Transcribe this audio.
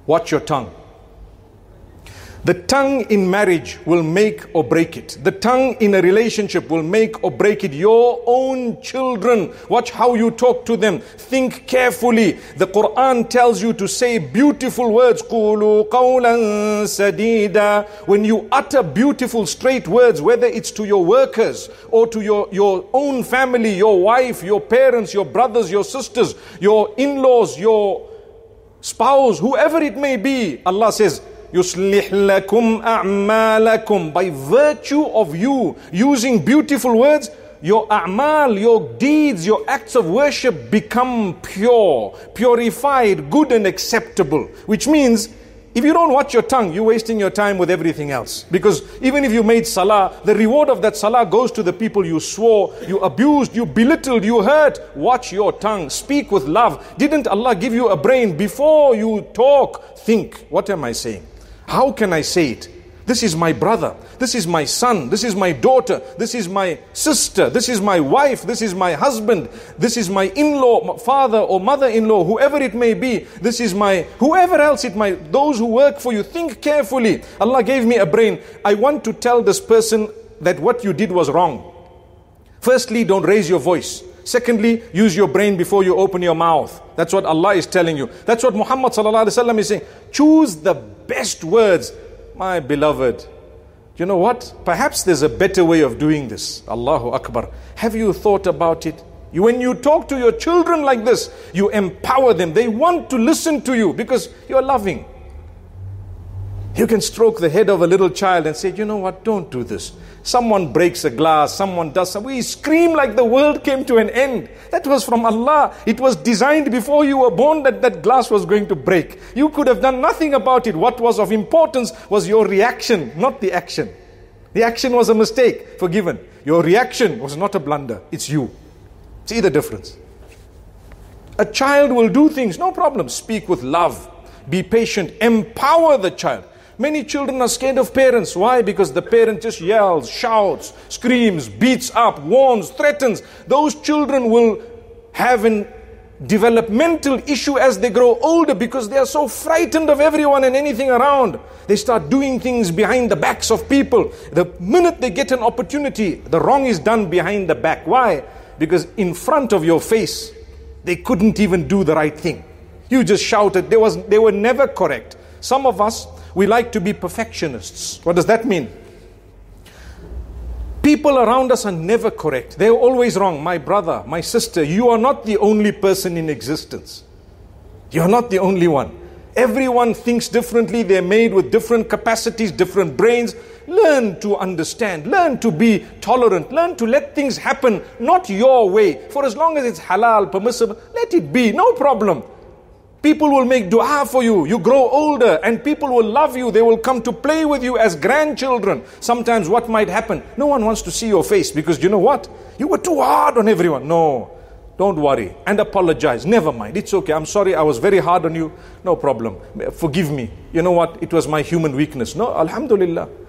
Watch your tongue. The tongue in marriage will make or break it. The tongue in a relationship will make or break it. Your own children, watch how you talk to them. Think carefully. The Quran tells you to say beautiful words. قُولُوا قَوْلًا سَدِيدًا. When you utter beautiful straight words, whether it's to your workers or to your own family, your wife, your parents, your brothers, your sisters, your in-laws, your spouse, whoever it may be, Allah says, يُصْلِحْ لَكُمْ أَعْمَالَكُمْ. By virtue of you using beautiful words, your a'mal, your deeds, your acts of worship become pure, purified, good and acceptable. Which means, if you don't watch your tongue, you're wasting your time with everything else. Because even if you made salah, the reward of that salah goes to the people you swore, you abused, you belittled, you hurt. Watch your tongue. Speak with love. Didn't Allah give you a brain? Before you talk, think, what am I saying? How can I say it? This is my brother. This is my son. This is my daughter. This is my sister. This is my wife. This is my husband. This is my in-law, father or mother-in-law, whoever it may be. This is my, whoever else it might, those who work for you. Think carefully. Allah gave me a brain. I want to tell this person that what you did was wrong. Firstly, don't raise your voice. Secondly, use your brain before you open your mouth. That's what Allah is telling you. That's what Muhammad sallallahu alaihi wasallam is saying. Choose the best words. My beloved, you know what? Perhaps there's a better way of doing this. Allahu Akbar. Have you thought about it? When you talk to your children like this, you empower them. They want to listen to you because you're loving. You can stroke the head of a little child and say, you know what? Don't do this. Someone breaks a glass, someone does something. We scream like the world came to an end. That was from Allah. It was designed before you were born that glass was going to break. You could have done nothing about it. What was of importance was your reaction, not the action. The action was a mistake, forgiven. Your reaction was not a blunder. It's you. See the difference. A child will do things, no problem. Speak with love. Be patient. Empower the child. Many children are scared of parents. Why? Because the parent just yells, shouts, screams, beats up, warns, threatens. Those children will have a developmental issue as they grow older because they are so frightened of everyone and anything around. They start doing things behind the backs of people. The minute they get an opportunity, the wrong is done behind the back. Why? Because in front of your face, they couldn't even do the right thing. You just shouted. They were never correct. Some of us, we like to be perfectionists. What does that mean? People around us are never correct. They're always wrong. My brother, my sister, you are not the only person in existence. You're not the only one. Everyone thinks differently. They're made with different capacities, different brains. Learn to understand. Learn to be tolerant. Learn to let things happen, not your way. For as long as it's halal, permissible, let it be. No problem. People will make dua for you. You grow older and people will love you. They will come to play with you as grandchildren. Sometimes what might happen? No one wants to see your face because you know what? You were too hard on everyone. No, don't worry and apologize. Never mind. It's okay. I'm sorry. I was very hard on you. No problem. Forgive me. You know what? It was my human weakness. No, alhamdulillah.